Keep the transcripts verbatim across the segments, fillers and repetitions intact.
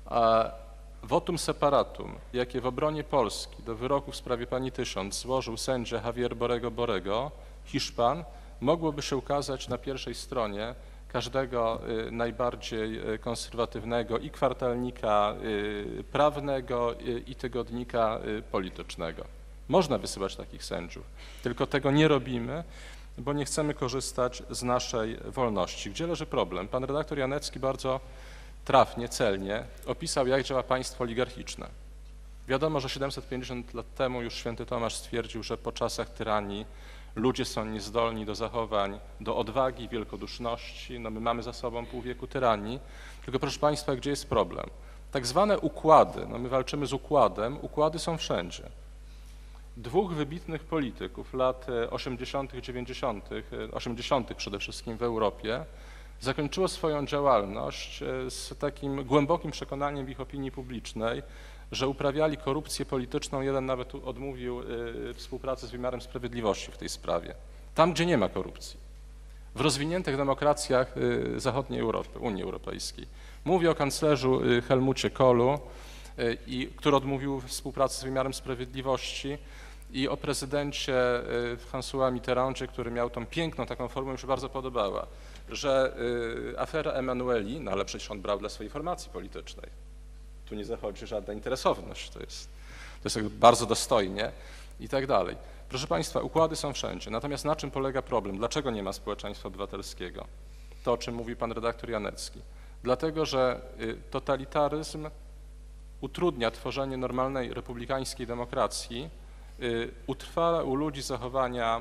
A votum separatum, jakie w obronie Polski do wyroku w sprawie pani Tysiąc złożył sędzia Javier Borrego Borrego, Hiszpan, mogłoby się ukazać na pierwszej stronie każdego najbardziej konserwatywnego i kwartalnika prawnego i tygodnika politycznego. Można wysyłać takich sędziów, tylko tego nie robimy, bo nie chcemy korzystać z naszej wolności. Gdzie leży problem? Pan redaktor Janecki bardzo trafnie, celnie opisał, jak działa państwo oligarchiczne. Wiadomo, że siedemset pięćdziesiąt lat temu już święty Tomasz stwierdził, że po czasach tyranii ludzie są niezdolni do zachowań, do odwagi, wielkoduszności. No my mamy za sobą pół wieku tyranii. Tylko proszę państwa, gdzie jest problem? Tak zwane układy, no my walczymy z układem, układy są wszędzie. Dwóch wybitnych polityków lat osiemdziesiątych, dziewięćdziesiątych, osiemdziesiątych przede wszystkim w Europie zakończyło swoją działalność z takim głębokim przekonaniem w ich opinii publicznej, że uprawiali korupcję polityczną. Jeden nawet odmówił współpracy z wymiarem sprawiedliwości w tej sprawie. Tam, gdzie nie ma korupcji. W rozwiniętych demokracjach zachodniej Europy, Unii Europejskiej. Mówię o kanclerzu Helmucie Kohlu, i, który odmówił współpracy z wymiarem sprawiedliwości, i o prezydencie François Mitterrandzie, który miał tą piękną taką formułę, mi się bardzo podobała, że afera Emanueli, no ale przecież on brał dla swojej formacji politycznej. Tu nie zachodzi żadna interesowność, to jest, to jest bardzo dostojnie i tak dalej. Proszę państwa, układy są wszędzie, natomiast na czym polega problem? Dlaczego nie ma społeczeństwa obywatelskiego? To, o czym mówi pan redaktor Janecki. Dlatego, że totalitaryzm utrudnia tworzenie normalnej republikańskiej demokracji, utrwala u ludzi zachowania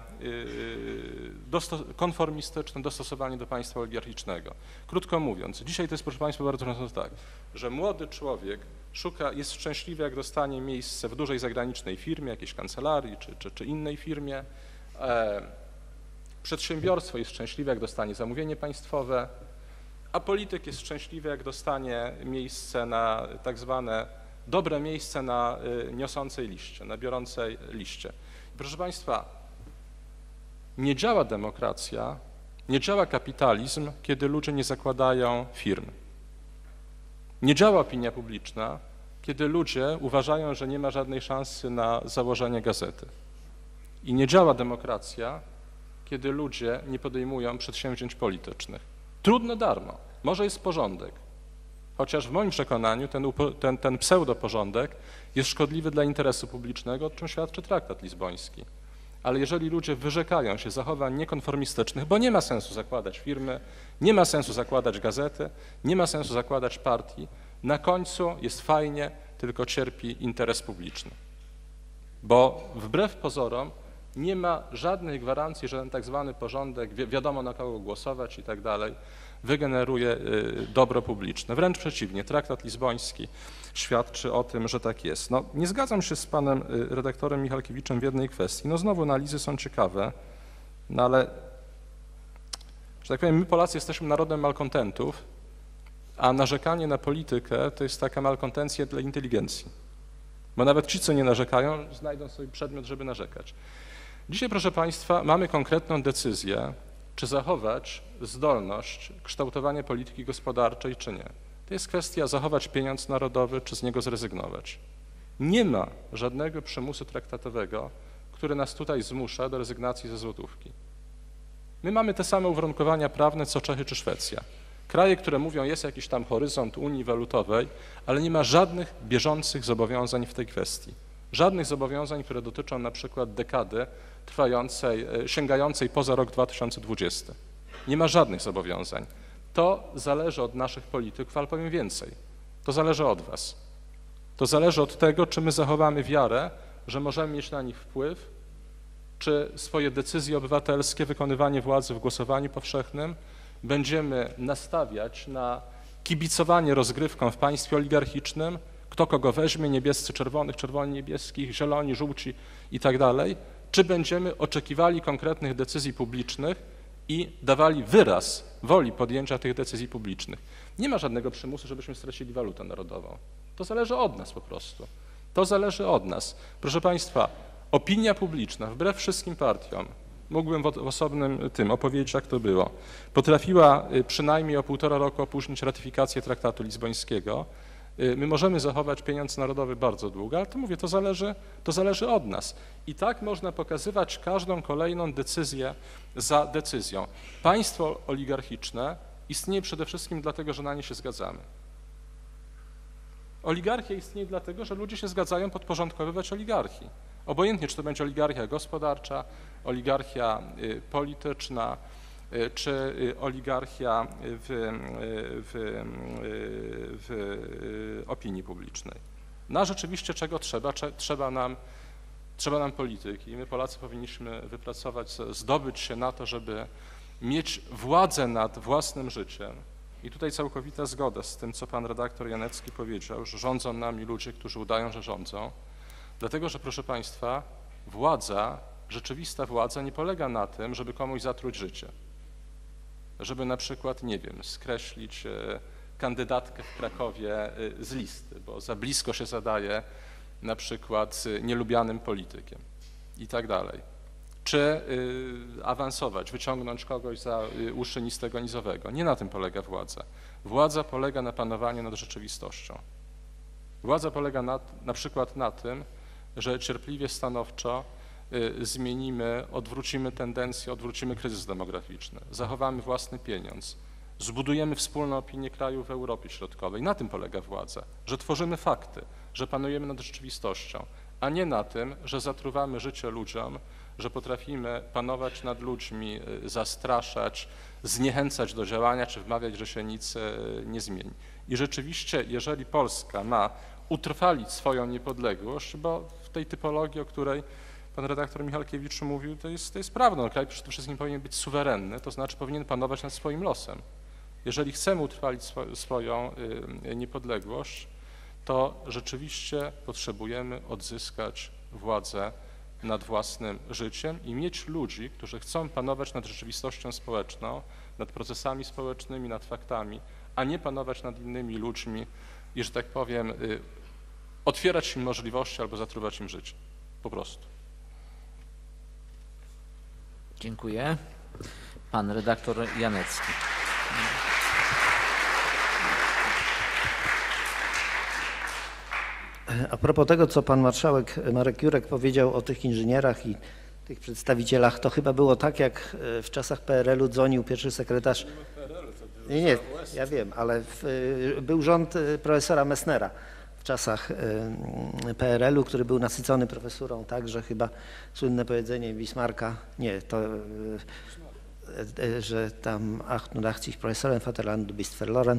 konformistyczne, dostosowanie do państwa oligarchicznego. Krótko mówiąc, dzisiaj to jest, proszę państwa, bardzo często tak, że młody człowiek szuka, jest szczęśliwy, jak dostanie miejsce w dużej zagranicznej firmie, jakiejś kancelarii czy, czy, czy innej firmie. Przedsiębiorstwo jest szczęśliwe, jak dostanie zamówienie państwowe, a polityk jest szczęśliwy, jak dostanie miejsce na tak zwane dobre miejsce na niosącej liście, na biorącej liście. Proszę państwa, nie działa demokracja, nie działa kapitalizm, kiedy ludzie nie zakładają firm. Nie działa opinia publiczna, kiedy ludzie uważają, że nie ma żadnej szansy na założenie gazety. I nie działa demokracja, kiedy ludzie nie podejmują przedsięwzięć politycznych. Trudno darmo, może jest porządek. Chociaż w moim przekonaniu ten, ten, ten pseudoporządek jest szkodliwy dla interesu publicznego, o czym świadczy traktat lizboński. Ale jeżeli ludzie wyrzekają się zachowań niekonformistycznych, bo nie ma sensu zakładać firmy, nie ma sensu zakładać gazety, nie ma sensu zakładać partii, na końcu jest fajnie, tylko cierpi interes publiczny. Bo wbrew pozorom nie ma żadnej gwarancji, że ten tak zwany porządek, wi wiadomo na kogo głosować i tak dalej, wygeneruje dobro publiczne. Wręcz przeciwnie, traktat lizboński świadczy o tym, że tak jest. No, nie zgadzam się z panem redaktorem Michalkiewiczem w jednej kwestii. No znowu analizy są ciekawe, no ale, że tak powiem, my Polacy jesteśmy narodem malkontentów, a narzekanie na politykę to jest taka malkontencja dla inteligencji. Bo nawet ci, co nie narzekają, znajdą sobie przedmiot, żeby narzekać. Dzisiaj, proszę państwa, mamy konkretną decyzję, czy zachować zdolność kształtowania polityki gospodarczej, czy nie. To jest kwestia zachować pieniądz narodowy, czy z niego zrezygnować. Nie ma żadnego przymusu traktatowego, który nas tutaj zmusza do rezygnacji ze złotówki. My mamy te same uwarunkowania prawne, co Czechy czy Szwecja. Kraje, które mówią, jest jakiś tam horyzont Unii Walutowej, ale nie ma żadnych bieżących zobowiązań w tej kwestii. Żadnych zobowiązań, które dotyczą na przykład dekady trwającej, sięgającej poza rok dwa tysiące dwudziesty. Nie ma żadnych zobowiązań. To zależy od naszych polityków, ale powiem więcej. To zależy od was. To zależy od tego, czy my zachowamy wiarę, że możemy mieć na nich wpływ, czy swoje decyzje obywatelskie, wykonywanie władzy w głosowaniu powszechnym będziemy nastawiać na kibicowanie rozgrywką w państwie oligarchicznym, kto kogo weźmie, niebiescy czerwonych, czerwoni niebieskich, zieloni, żółci i tak dalej, czy będziemy oczekiwali konkretnych decyzji publicznych i dawali wyraz woli podjęcia tych decyzji publicznych. Nie ma żadnego przymusu, żebyśmy stracili walutę narodową. To zależy od nas po prostu. To zależy od nas. Proszę państwa, opinia publiczna, wbrew wszystkim partiom, mógłbym w osobnym tym opowiedzieć, jak to było, potrafiła przynajmniej o półtora roku opóźnić ratyfikację traktatu lizbońskiego, My możemy zachować pieniądz narodowy bardzo długo, ale to mówię, to zależy, to zależy od nas. I tak można pokazywać każdą kolejną decyzję za decyzją. Państwo oligarchiczne istnieje przede wszystkim dlatego, że na nie się zgadzamy. Oligarchia istnieje dlatego, że ludzie się zgadzają podporządkowywać oligarchii. Obojętnie, czy to będzie oligarchia gospodarcza, oligarchia polityczna, czy oligarchia w, w, w opinii publicznej. Na rzeczywiście czego trzeba? Trzeba nam, trzeba nam polityki i my Polacy powinniśmy wypracować, zdobyć się na to, żeby mieć władzę nad własnym życiem. I tutaj całkowita zgoda z tym, co pan redaktor Janecki powiedział, że rządzą nami ludzie, którzy udają, że rządzą. Dlatego, że proszę państwa, władza, rzeczywista władza nie polega na tym, żeby komuś zatruć życie. Żeby na przykład, nie wiem, skreślić kandydatkę w Krakowie z listy, bo za blisko się zadaje na przykład z nielubianym politykiem i tak dalej. Czy awansować, wyciągnąć kogoś za uszy nistego nizowego. Nie na tym polega władza. Władza polega na panowaniu nad rzeczywistością. Władza polega na, na przykład na tym, że cierpliwie, stanowczo zmienimy, odwrócimy tendencję, odwrócimy kryzys demograficzny, zachowamy własny pieniądz, zbudujemy wspólną opinię krajów w Europie Środkowej. Na tym polega władza, że tworzymy fakty, że panujemy nad rzeczywistością, a nie na tym, że zatruwamy życie ludziom, że potrafimy panować nad ludźmi, zastraszać, zniechęcać do działania, czy wmawiać, że się nic nie zmieni. I rzeczywiście, jeżeli Polska ma utrwalić swoją niepodległość, bo w tej typologii, o której pan redaktor Michalkiewicz mówił, to jest, to jest prawda. No, kraj przede wszystkim powinien być suwerenny, to znaczy powinien panować nad swoim losem. Jeżeli chcemy utrwalić swo, swoją y, niepodległość, to rzeczywiście potrzebujemy odzyskać władzę nad własnym życiem i mieć ludzi, którzy chcą panować nad rzeczywistością społeczną, nad procesami społecznymi, nad faktami, a nie panować nad innymi ludźmi i, że tak powiem, y, otwierać im możliwości albo zatruwać im życie. Po prostu. Dziękuję. Pan redaktor Janecki. A propos tego, co pan marszałek Marek Jurek powiedział o tych inżynierach i tych przedstawicielach, to chyba było tak, jak w czasach P R L-u dzwonił pierwszy sekretarz. Nie, nie, ja wiem, ale w, był rząd profesora Messnera w czasach P R L-u, który był nasycony profesurą, tak, że chyba słynne powiedzenie Bismarcka, nie, to, że tam ach, nu dacht sich Profesorem Vaterland, du bist verloren.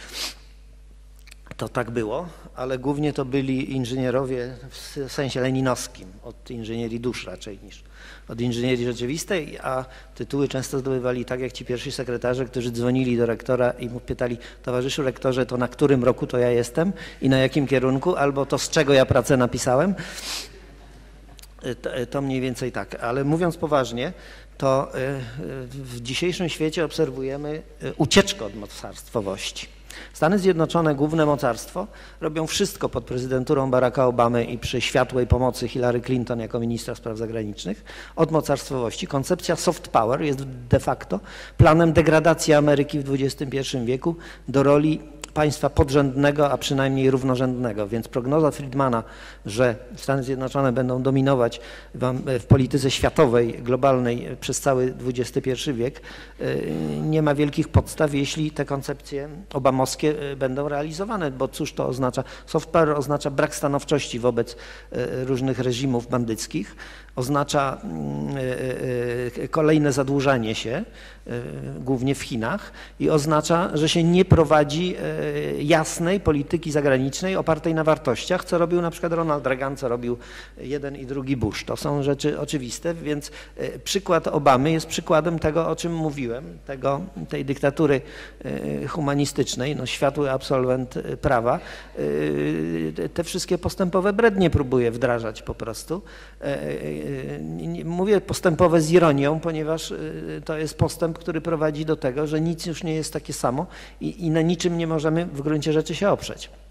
To tak było, ale głównie to byli inżynierowie w sensie leninowskim, od inżynierii dusz raczej niż od inżynierii rzeczywistej, a tytuły często zdobywali tak jak ci pierwsi sekretarze, którzy dzwonili do rektora i mu pytali: towarzyszu rektorze, to na którym roku to ja jestem i na jakim kierunku, albo to z czego ja pracę napisałem. To, to mniej więcej tak, ale mówiąc poważnie, to w dzisiejszym świecie obserwujemy ucieczkę od mocarstwowości. Stany Zjednoczone, główne mocarstwo, robią wszystko pod prezydenturą Baracka Obamy i przy światłej pomocy Hillary Clinton jako ministra spraw zagranicznych od mocarstwowości. Koncepcja soft power jest de facto planem degradacji Ameryki w dwudziestym pierwszym wieku do roli państwa podrzędnego, a przynajmniej równorzędnego. Więc prognoza Friedmana, że Stany Zjednoczone będą dominować w polityce światowej, globalnej przez cały dwudziesty pierwszy wiek, nie ma wielkich podstaw, jeśli te koncepcje obamowskie będą realizowane, bo cóż to oznacza? Soft power oznacza brak stanowczości wobec różnych reżimów bandyckich, oznacza kolejne zadłużanie się, głównie w Chinach, i oznacza, że się nie prowadzi jasnej polityki zagranicznej opartej na wartościach, co robił na przykład Ronald Reagan, co robił jeden i drugi Bush. To są rzeczy oczywiste, więc przykład Obamy jest przykładem tego, o czym mówiłem, tego, tej dyktatury humanistycznej, no światły absolwent prawa, te wszystkie postępowe brednie próbuje wdrażać po prostu. Mówię postępowe z ironią, ponieważ to jest postęp, który prowadzi do tego, że nic już nie jest takie samo i, i na niczym nie możemy w gruncie rzeczy się oprzeć.